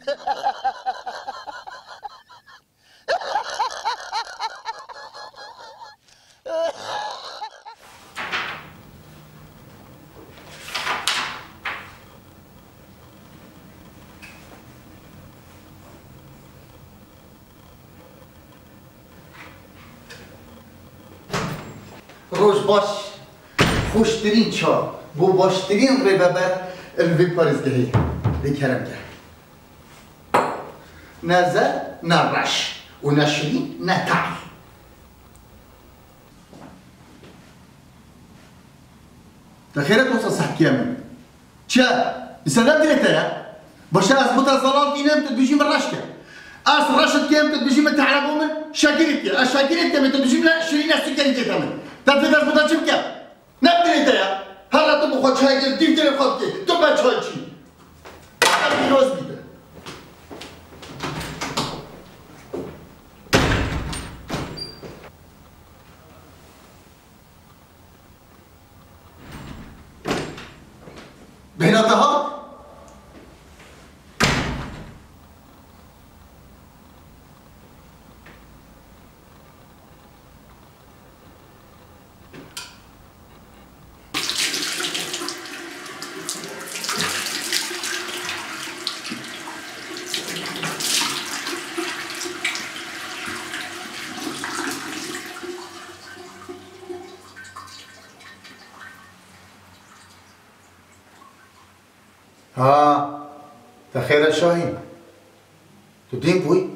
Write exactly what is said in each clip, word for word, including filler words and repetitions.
روش باش خوشترین چا بو باشترین ریببر الوی پارزگهی بکرم که نظر نرش و نشرین نتعی تخیرت وصل سحكي من چه؟ بسبب دلتا يا باشه از بوتا زلال دينم تدبجي من رشكه أرس رشد كم تدبجي من تعرفوا من شاكرت يا الشاكرت كم تدبجي من شرين السكري كم تدبجي من بوتا شو كم نبدأ يا هلا تبغى خد شاي كده تيجي تلفظ كده تبغى شاي شيء أبي روز بيده بيناتها ها تخيل الشاهين تدين بوي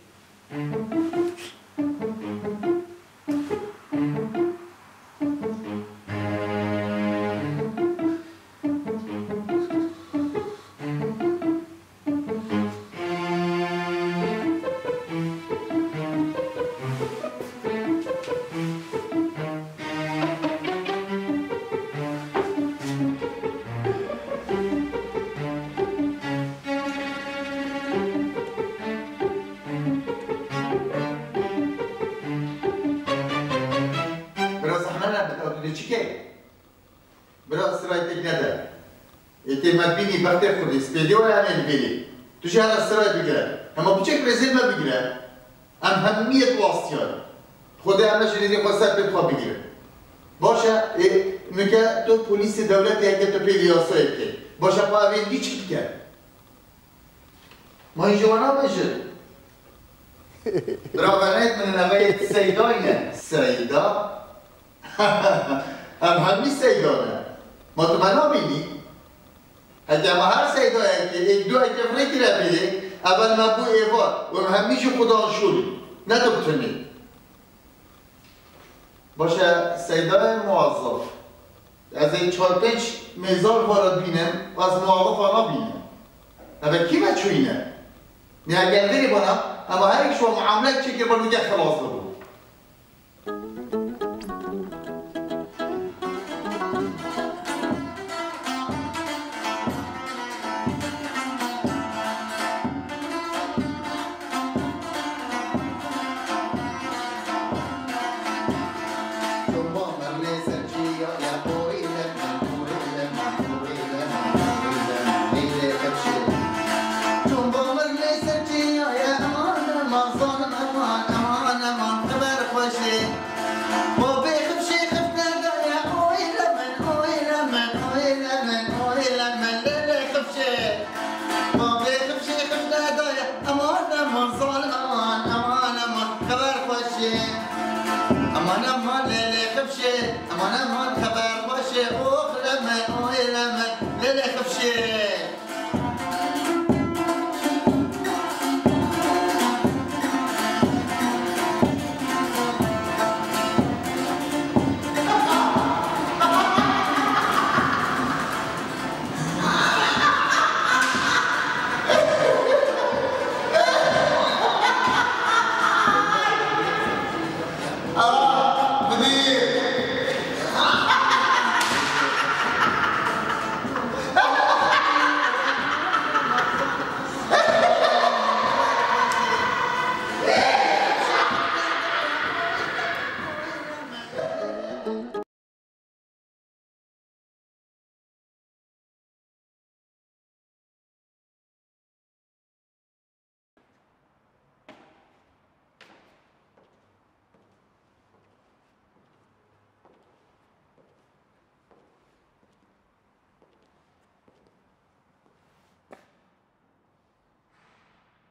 براس سرایت نده. ایتی مدبینی بخته خودی سپیدیو همین بیلی. توش هر سرایت بگیره. اما بچه رزیل ما بگیره. ام همیت واسطیان. خدا همش ریزی خواست به خواب بگیره. باشه میگه تو پلیس دولت یکی تو پیلیاسایی که. باشه با اوین دی چی کرد؟ ما این جوانا باشه. راونایت من نوعی سیداینه. سیدا؟ ام همی سیدانه. ما تو منو بینی؟ اگه ما هر سیدایی که یک دو اگه فرقی را بیده اول ما بو ایوار و همیشه خدا شوری نه تو بتونی باشه سیدای موظف از این چهار پنج میزار وارد بینم و از موظف آنا بینم اما کی بچو اینه؟ نه اگر داری بانم اما هر یک شما معامله چه که با نگه خلاص بود Aman aman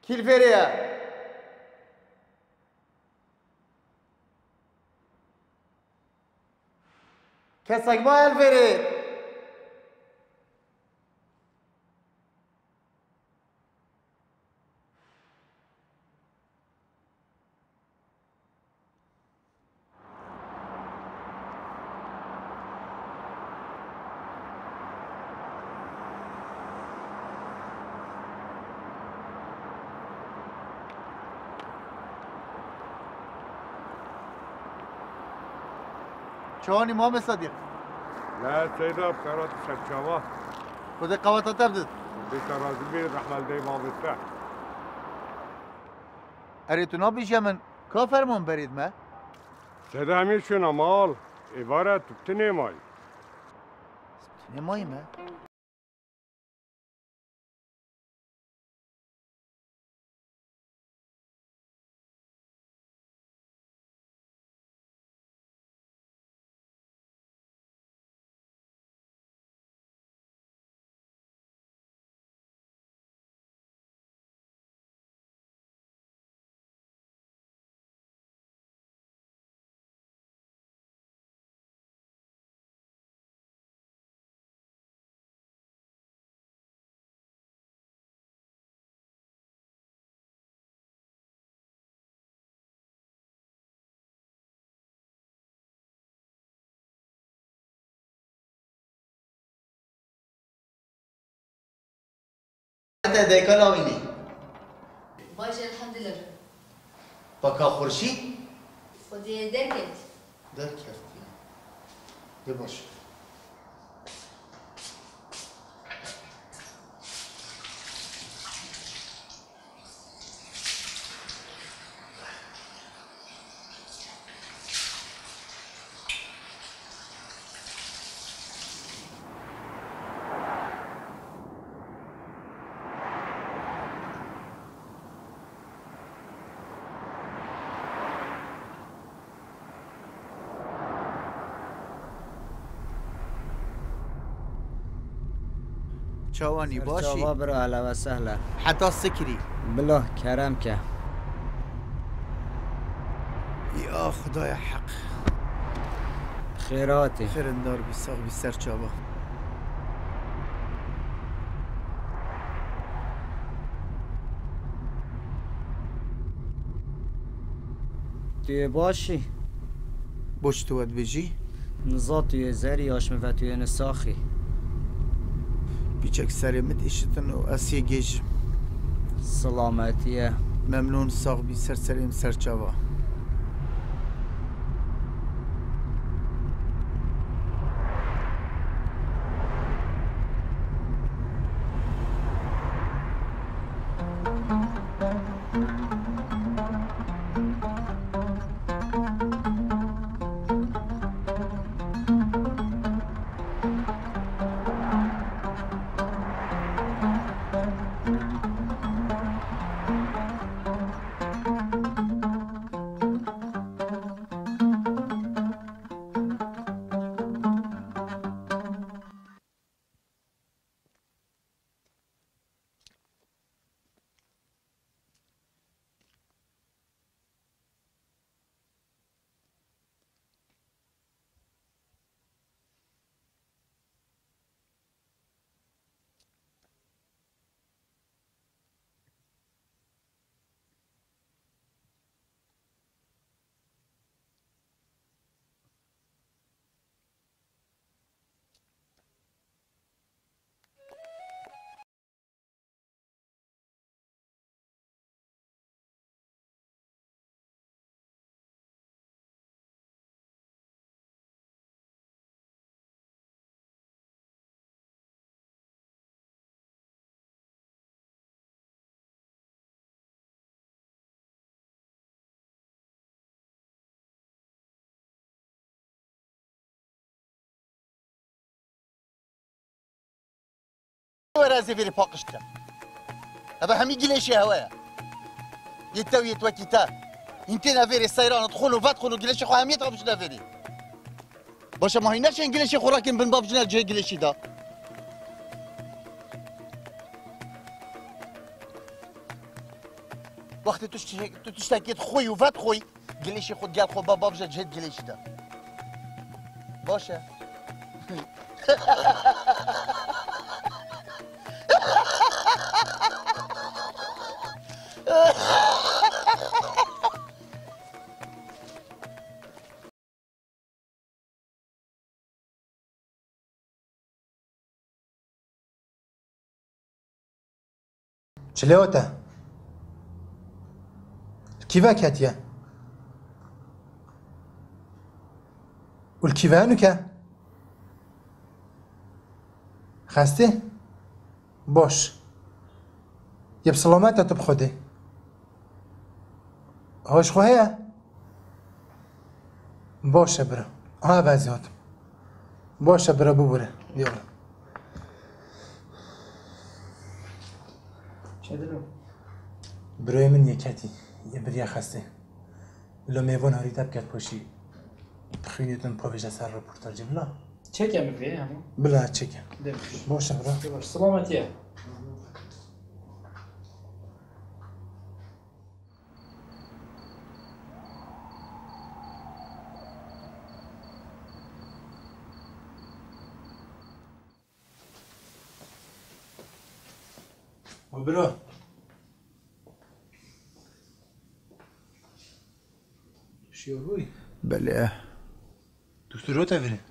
كيلفيريا كسك ما الفيري شلوني مو صديق؟ لا سيدة بخيرات الشكاوى خذ قوات تبدت بترازبي رحمة دي ما بتفتح اريتو نبيش من كافر من بريد ما؟ سيدة همي شو مال عبارة تبتني ماي تبتني ماي ما؟ أنت ديكا لاويني باشه الحمد لله بكا خورشيد خدي دركت دركت يباش شواني باشي شباب اهلا وسهلا حتى السكري بالله كرمك يا خدايا حق خيراتي خير الدار بالساق بالسر شابا توی باشی بوش تو ود بجي نزا توی زری آشم و توی نساخی بيجك سري مت اشتن واسي جيج سلامتیه ممنون ساق بي سر سريم سر شابا ورازي في باقشتا هذا هم يجي ليش هوايا يتوي يتوكيتا انت نافيري السيران ادخلوا فادخلوا جليش خو هم يتغبش نافيري باشا ما هيناش انجليش خوراكن بن باب جنا جي جليش دا وقتی تو تو تشتکیت خوی و ود خوی گلیشی خود گل خود بابا بجد جهت گلیشی ده باشه شلوته كيفا كاتيا والكيفا نكا خاسته باش يا بسلامات تبخدي هاش خويا باش برا ها بازيات باش برا ببره يلا چدلو برای من یکتی یه بریا خسته لو میوان هاری تب کرد پاشی بخوینیتون پاویج سر رپورتاج بلا چکم میگه همون بلا چکم دمش باشه برا باش سلامتیه و برا شیوروی بله دکتر تا بره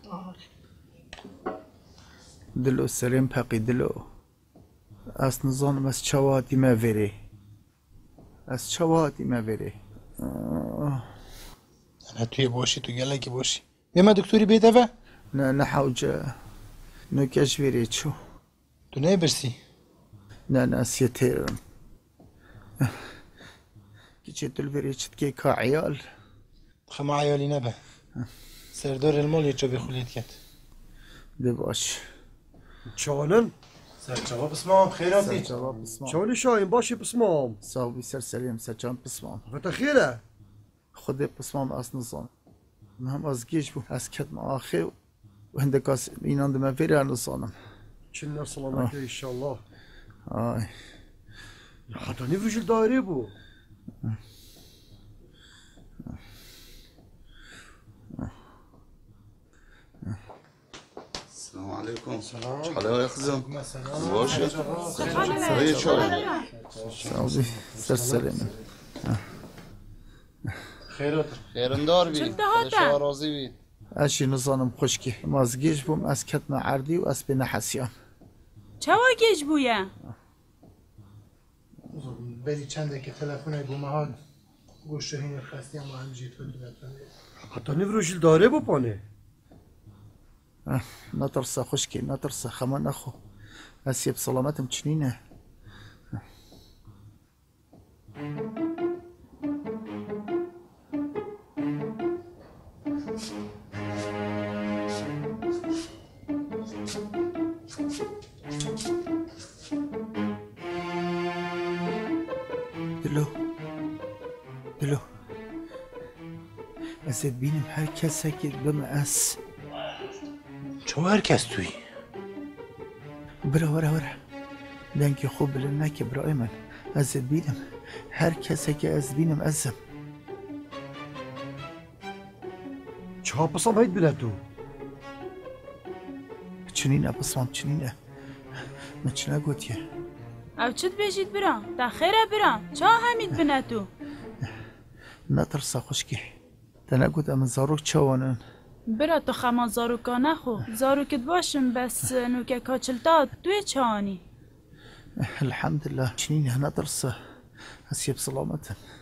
دلو سریم پقی دلو از نظام از چوادی ما وری از چوادی ما وری انا توی باشی تو گله که باشی یه ما دکتری بیده و نه نه حوجه نکش وری چو تو نه برسی نه نه سیترم که دل وری چت که که عیال خما عیالی نبه سردار المال یه چو بخولید کرد ده باش چالن سرچاقا بسمام خیراتی جواب بسمام چالی شاین باشی بسمام صاحبی سر سلیم سر جان بسمام و خیره خود بسمام از نظام هم از گیش بو از کدم آخه و هندکاس اینان دم وری نظامم چنر سلامتی انشالله آی حتی نیفرش دایره بو السلام عليكم حلاوة يا خزم باشه سريع شوي صاحبی سر سلیم خیرات خيرندار بي شو راضي بي اشی نظامم خشکی از گیش بوم از کدم عردی و از بین حسیان چوا گیج بویه؟ بری چنده که تلفن گومه ها گوش هین خستی هم هم جیت کنید حتی نیفرش دایره بو پانه نترسى خشكي نترسى خمان أخو أسيب سلامتهم تشنينه دلو دلو أسيب بينهم هر كسا كي بمقاس چو هر کس توی برا برا برا دنکی خوب بلن که برای من از بینم هر کسی که از بینم ازم چه بسام هید بله تو چنینه بسام چنینه من چنه گوتیه او چت بجید برا تا خیره برا چه همید بنا تو نترسا خشکی تنگوت اما زاروک چوانن برا تو خما زاروکا نخو زاروکت باشم بس نوکه کاچلتا توی چانی الحمد لله چنینه نترسا اسیب سلامتم